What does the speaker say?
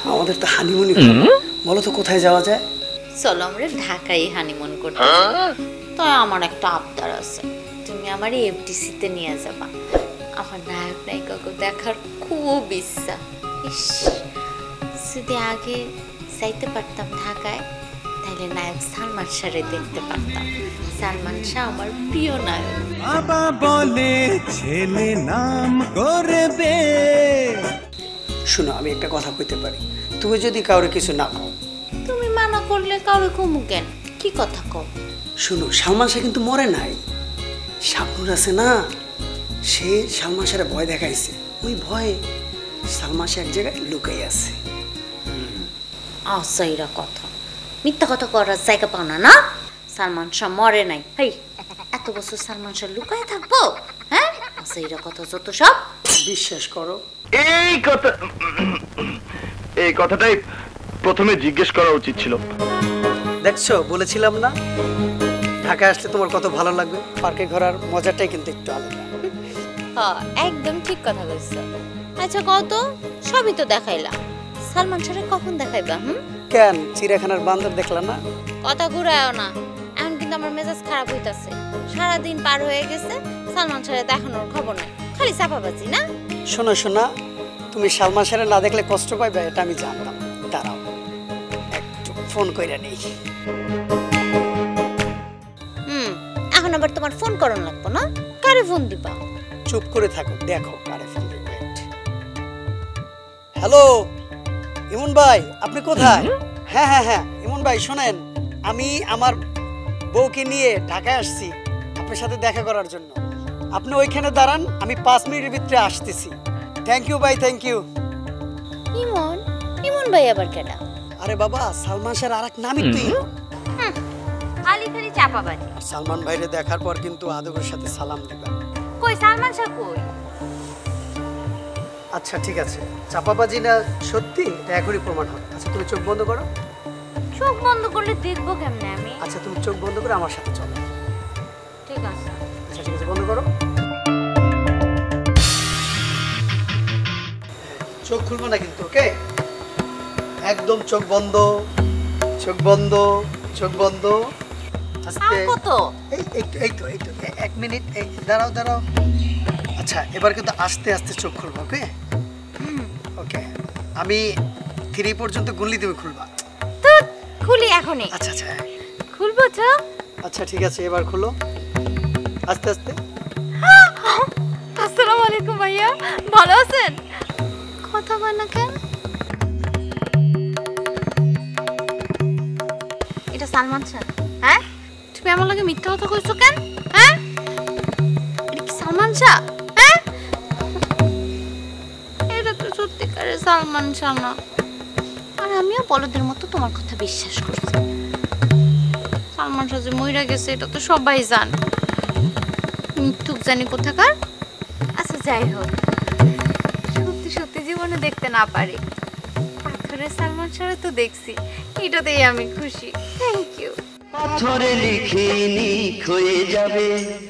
আমাদের তো হানিমুন, বলো তো কোথায় যাওয়া যায়? চলো আমরা ঢাকায় হানিমুন করতে। তো আমার একটা আবদার আছে, তুমি আমার এফডিসিতে নিয়ে যাবা। আমার নায়ক নায়িকাকে দেখার খুব ইচ্ছা। ইস, যদি আগে যাইতে পারতাম ঢাকায়, তাহলে নায়ক সালমান শাহরে দেখতে পারতাম। সালমান শাহ আমার প্রিয় নায়ক। বাবা বলে ছেলে নাম করবে। শোনো, আমি একটা কথা কইতে পারি, তুমি যদি কাউরে কিছু না কও। তুমি মানা করলে কাউরে কমু কেন? কি কথা কও? শোনো, সালমান শাহ কিন্তু মরে নাই। শাবনুর আছে না, সে সালমান শাহরে ভয় দেখাইছে। ওই ভয়ে সালমান শাহ এক জায়গায় লুকাই আছে। আসাইরা কথা, মিথ্যা কথা করার জায়গা পাও না। না, সালমান শাহ মরে নাই। হেই, এত বছর সালমান শাহ লুকায় থাকবো? হ্যাঁ, আসাইরা কথা যত সব। বিশ্বাস করো, এই কথাটাই প্রথমে জিজ্ঞেস করা উচিত ছিল। দেখছো, বলেছিলাম না ঢাকায় আসলে তোমার কত ভালো লাগবে। পার্কে ঘোরার মজাটাই কিন্তু একটু আলাদা। হ্যাঁ, একদম ঠিক কথা কইছো। আচ্ছা কত, সবই তো দেখাইলা, সালমান শাহরে কখন দেখাইবা? কেন, চিড়িয়াখানার বান্দর দেখলা না? কথা ঘুরায়ও না, এখন কিন্তু আমার মেজাজ খারাপ হইতাছে। সারাদিন পার হয়ে গেছে, সালমান শাহরে দেখানোর খবর নাই, খালি চাপাবাজি না। শোনো শোনা, তুমি সালমান শাহরে না দেখলে কষ্ট পাইবে, এটা আমি জানতাম। দাঁড়াও, একটু ফোন কইরা নেই। এখন আবার তোমার ফোন করন লাগবো না? কারে ফোন দিবা? চুপ করে থাকো, দেখো কারে ফোন দিবে। হ্যালো ইমন ভাই, আপনি কোথায়? হ্যাঁ হ্যাঁ হ্যাঁ ইমন ভাই, শোনেন, আমি আমার বউকে নিয়ে ঢাকায় আসছি আপনার সাথে দেখা করার জন্য। আপনি ওইখানে দাঁড়ান, আমি 5 মিনিটের ভিতরে আসতেছি। থ্যাংক ইউ ভাই, থ্যাংক ইউ। ইমন? ইমন ভাই আবার কেডা? আরে বাবা, সালমান শাহর আরেক নামই তো ইমন। খালি খালি চাপাবাজি। সালমান ভাইরে দেখার পর কিন্তু আদবের সাথে সালাম দিবা। কই সালমান শাহ কই? আচ্ছা ঠিক আছে, চাপাবাজি না সত্যি এটা এখনই প্রমাণ হবে। আচ্ছা তুমি চোখ বন্ধ করো। চোখ বন্ধ করলে দেখবো কেমনে আমি? আচ্ছা তুমি চোখ বন্ধ করে আমার সাথে চলো। ঠিক আছে। আচ্ছা ঠিক আছে, বন্ধ করো। চোখ খুলবো না কিন্তু, ওকে? একদম চোখ বন্ধ, চোখ বন্ধ, চোখ বন্ধ। আস্তে। কত? এই তো 1 মিনিট, এই দাঁড়াও দাঁড়াও। আচ্ছা এবার কিন্তু আস্তে আস্তে চোখ খুলবো, ওকে? ওকে, আমি 3 পর্যন্ত গুনলি, তুমি খুলবা। তো খুলি এখনই। আচ্ছা আচ্ছা খুলবো তো? আচ্ছা ঠিক আছে, এবার খুলো আস্তে আস্তে। আসসালামু আলাইকুম ভাইয়া, ভালো আছেন? কথা বল না কেন? এটা সালমান শাহ? হ্যাঁ, তুমি আমার লগে মিথ্যা কথা কইছো কেন? হ্যাঁ, এটা কি সালমান শাহ? হ্যাঁ, এটা তো সত্যিকারের সালমান শাহ না। আর আমিও বলদের মতো তোমার কথা বিশ্বাস করছি। সালমান শাহ যে মইরা গেছে এটা তো সবাই জানে, মিথ্যুক জানি কোথাকার। আচ্ছা যাই হোক, সত্যি সত্যি জীবনে দেখতে না পারি, পাথরের সালমান শাহ তো দেখছি, এটাতেই আমি খুশি। Thank you. পাথরে লিখে লিখ হয়ে যাবে